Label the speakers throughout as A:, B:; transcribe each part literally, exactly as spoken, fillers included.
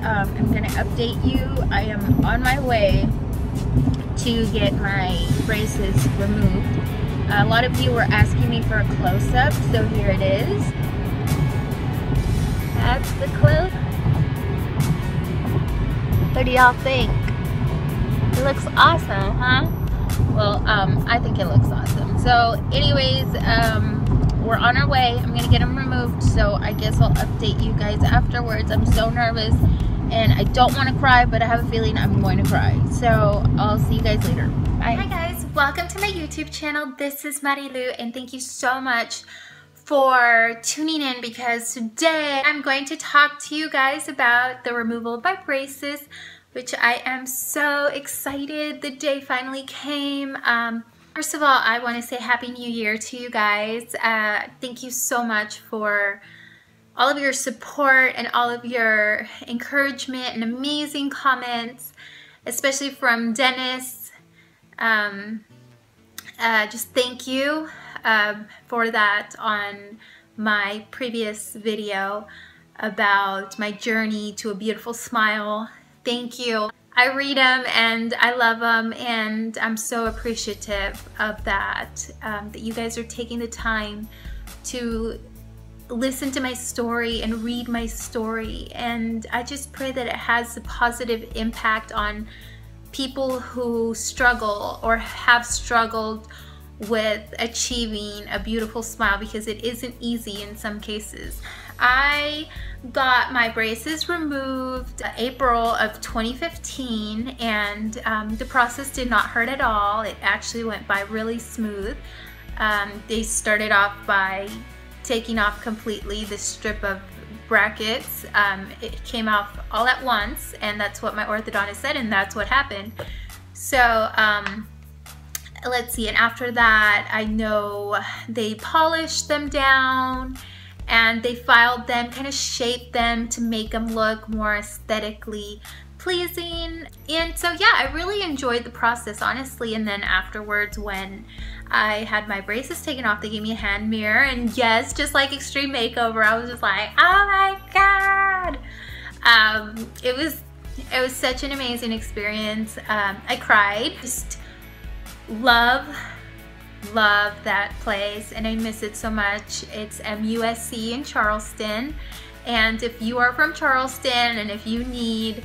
A: um, I'm gonna update you. I am on my way to get my braces removed. A lot of you were asking me for a close-up, so here it is. That's the close. What do y'all think? It looks awesome, huh? Well, um, I think it looks awesome. So anyways, um, we're on our way. I'm gonna get them removed, so I guess I'll update you guys afterwards. I'm so nervous and I don't want to cry, but I have a feeling I'm going to cry. So I'll see you guys later. Bye. Hi guys, welcome to my YouTube channel. This is Marilu, and thank you so much for tuning in, because today I'm going to talk to you guys about the removal of my braces, which I am so excited. The day finally came. Um, first of all, I want to say Happy New Year to you guys. Uh, thank you so much for all of your support and all of your encouragement and amazing comments, especially from Dennis. Um, uh, just thank you um, for that on my previous video about my journey to a beautiful smile. Thank you. I read them and I love them, and I'm so appreciative of that, um, that you guys are taking the time to listen to my story and read my story. And I just pray that it has a positive impact on people who struggle or have struggled with achieving a beautiful smile, because it isn't easy in some cases. I got my braces removed April of twenty fifteen, and um, the process did not hurt at all. It actually went by really smooth. Um, they started off by taking off completely the strip of brackets. Um, it came off all at once, and that's what my orthodontist said, and that's what happened. So um, let's see, and after that I know they polished them down and they filed them, kind of shaped them to make them look more aesthetically pleasing. And so yeah, I really enjoyed the process, honestly. And then afterwards, when I had my braces taken off, they gave me a hand mirror, and yes, just like Extreme Makeover, I was just like, oh my god. Um, it was it was such an amazing experience. Um, I cried. Just love love that place, and I miss it so much. It's M U S C in Charleston, and if you are from Charleston and if you need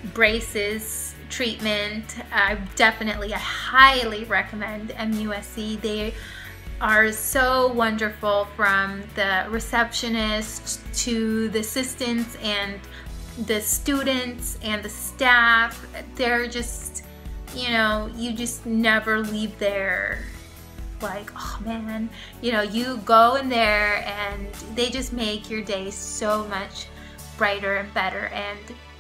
A: braces treatment, I definitely, I highly recommend M U S C. They are so wonderful, from the receptionist to the assistants and the students and the staff. They're just, you know, you just never leave there like, oh man, you know, you go in there and they just make your day so much brighter and better. And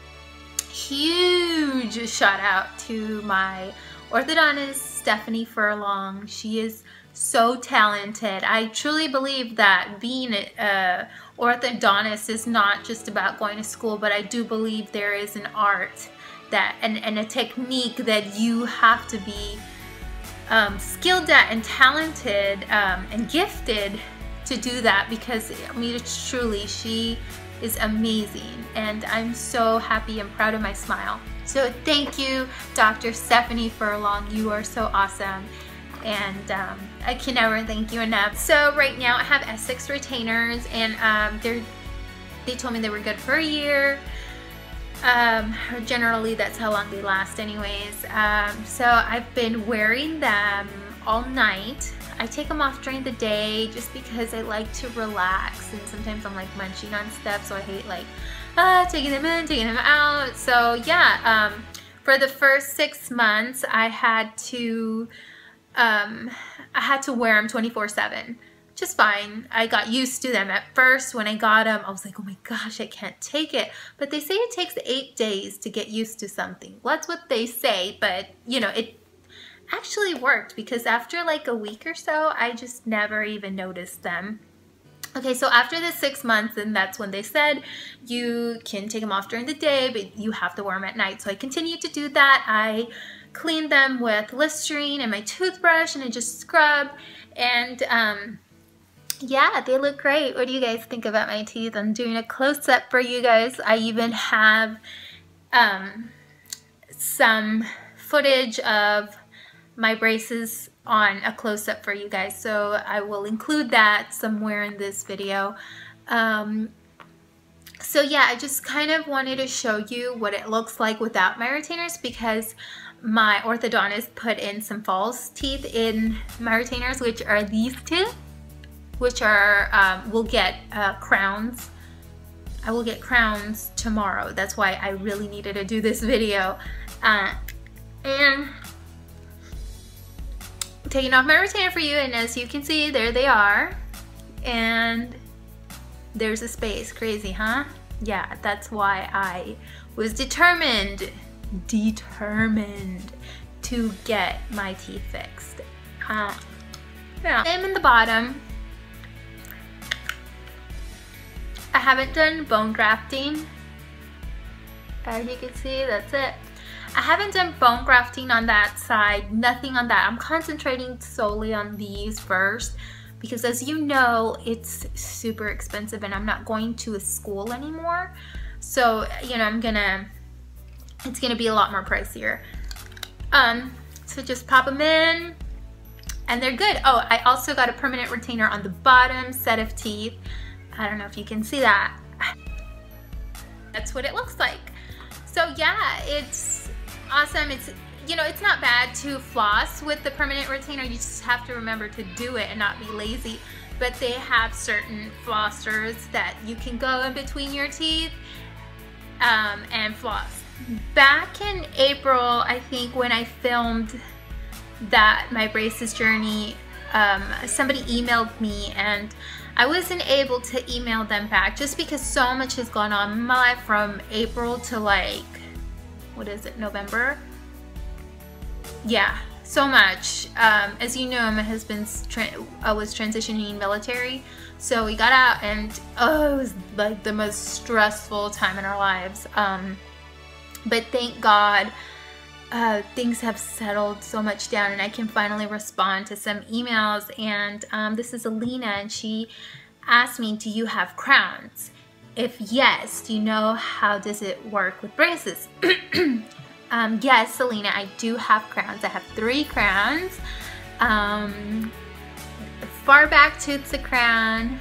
A: huge shout out to my orthodontist, Stephanie Furlong. She is so talented. I truly believe that being a orthodontist is not just about going to school, but I do believe there is an art that and, and a technique that you have to be Um, skilled at and talented um, and gifted to do that, because I mean, it's truly, she is amazing, and I'm so happy and proud of my smile. So thank you, Doctor Stephanie Furlong. You are so awesome, and um, I can never thank you enough. So right now I have Essex retainers, and um, they're they told me they were good for a year. Um, generally that's how long they last anyways. Um, so I've been wearing them all night. I take them off during the day just because I like to relax, and sometimes I'm like munching on stuff, so I hate like uh, taking them in, taking them out. So yeah, um, for the first six months I had to um, I had to wear them twenty-four seven. Just fine. I got used to them. At first, when I got them, I was like, oh my gosh, I can't take it. But they say it takes eight days to get used to something. Well, that's what they say, but you know, it actually worked, because after like a week or so, I just never even noticed them. Okay, so after the six months, and that's when they said you can take them off during the day, but you have to wear them at night. So I continued to do that. I cleaned them with Listerine and my toothbrush, and I just scrub, and um, yeah, they look great. What do you guys think about my teeth? I'm doing a close-up for you guys. I even have um, some footage of my braces on a close-up for you guys, so I will include that somewhere in this video. Um, so yeah, I just kind of wanted to show you what it looks like without my retainers, because my orthodontist put in some false teeth in my retainers, which are these two, which are, um, will get uh, crowns. I will get crowns tomorrow. That's why I really needed to do this video. Uh, and I'm taking off my retainer for you, and as you can see, there they are. And there's a space. Crazy, huh? Yeah, that's why I was determined, determined to get my teeth fixed. Uh, yeah. Same in the bottom. I haven't done bone grafting. As you can see, that's it. I haven't done bone grafting on that side, nothing on that. I'm concentrating solely on these first, because as you know, it's super expensive and I'm not going to a school anymore. So, you know, I'm gonna, it's gonna be a lot more pricier. Um, so just pop them in and they're good. Oh, I also got a permanent retainer on the bottom set of teeth. I don't know if you can see that. That's what it looks like. So yeah, it's awesome. It's, you know, it's not bad to floss with the permanent retainer. You just have to remember to do it and not be lazy. But they have certain flossers that you can go in between your teeth um, and floss. Back in April, I think, when I filmed that my braces journey, um, somebody emailed me and I wasn't able to email them back just because so much has gone on in my life from April to like, what is it, November? Yeah, so much. Um, as you know, my husband's tra uh, was transitioning military, so we got out and oh, it was like the most stressful time in our lives. Um, but thank God, uh, things have settled so much down and I can finally respond to some emails. And um, this is Alina, and she asked me, do you have crowns? If yes, do you know how does it work with braces? um, yes, Alina, I do have crowns. I have three crowns. Um, the far back tooth's a crown.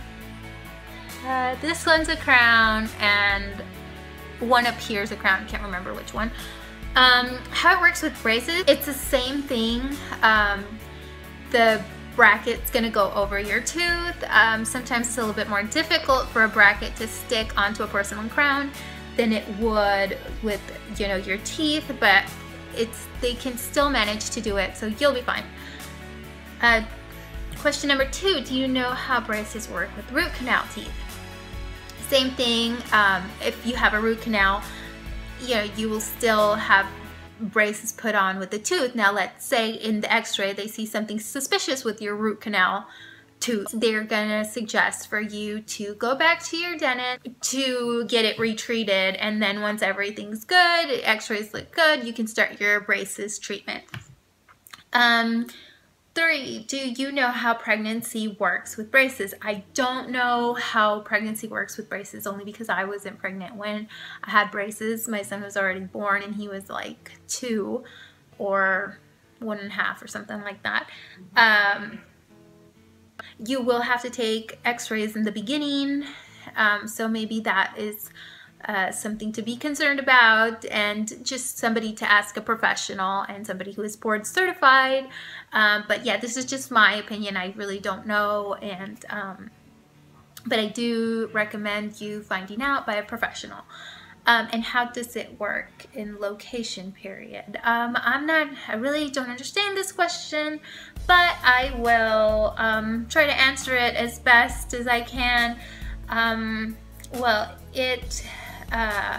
A: Uh, this one's a crown, and one up here is a crown. I can't remember which one. Um, how it works with braces, it's the same thing. Um, the bracket's gonna go over your tooth. Um, sometimes it's a little bit more difficult for a bracket to stick onto a porcelain crown than it would with, you know, your teeth, but it's, they can still manage to do it, so you'll be fine. Uh, question number two, do you know how braces work with root canal teeth? Same thing. Um, if you have a root canal, you know, you will still have braces put on with the tooth. Now, let's say in the x-ray they see something suspicious with your root canal tooth. They're gonna suggest for you to go back to your dentist to get it retreated, and then once everything's good, x-rays look good, you can start your braces treatment. Um, Three, do you know how pregnancy works with braces? I don't know how pregnancy works with braces, only because I wasn't pregnant when I had braces. My son was already born and he was like two or one and a half or something like that. Um, you will have to take x-rays in the beginning, um, so maybe that is Uh, something to be concerned about, and just somebody to ask a professional and somebody who is board certified. Um, but yeah, this is just my opinion. I really don't know, and um, but I do recommend you finding out by a professional. Um, and how does it work in location period? Um, I'm not, I really don't understand this question, but I will um, try to answer it as best as I can. Um, well, it Uh,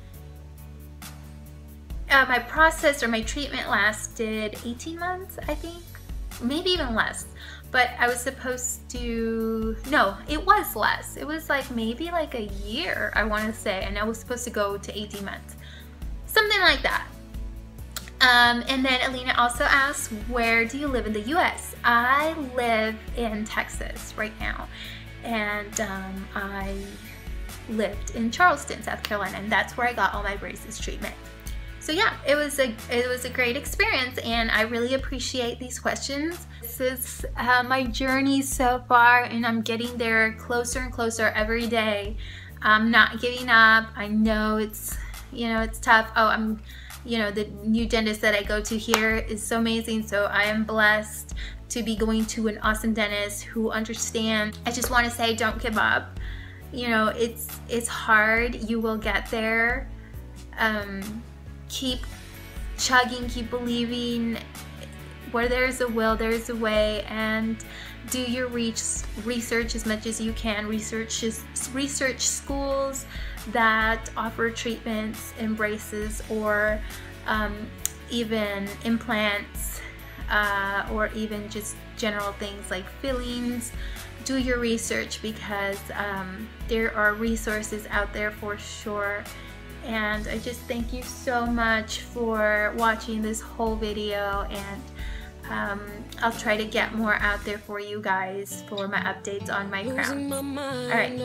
A: uh, my process or my treatment lasted eighteen months, I think, maybe even less, but I was supposed to, no, it was less. It was like maybe like a year, I want to say, and I was supposed to go to eighteen months, something like that. Um, and then Alina also asked, where do you live in the U S? I live in Texas right now, and um, I lived in Charleston, South Carolina, and that's where I got all my braces treatment. So yeah, it was a it was a great experience, and I really appreciate these questions. This is uh, my journey so far, and I'm getting there closer and closer every day. I'm not giving up. I know it's you know it's tough. Oh, I'm you know the new dentist that I go to here is so amazing. So I am blessed to be going to an awesome dentist who understands. I just want to say, don't give up. You know, it's it's hard. You will get there. Um, keep chugging, keep believing. Where there's a will, there's a way, and do your research as much as you can. Research research schools that offer treatments and braces, or um, even implants, uh, or even just general things like fillings. Do your research, because um, there are resources out there for sure. And I just thank you so much for watching this whole video, and um, I'll try to get more out there for you guys for my updates on my crowns. Alright,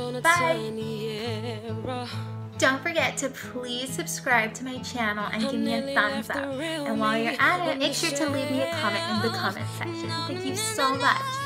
A: bye! Don't forget to please subscribe to my channel and give me a thumbs up. And while you're at it, make sure to leave me a comment in the comment section. Thank you so much.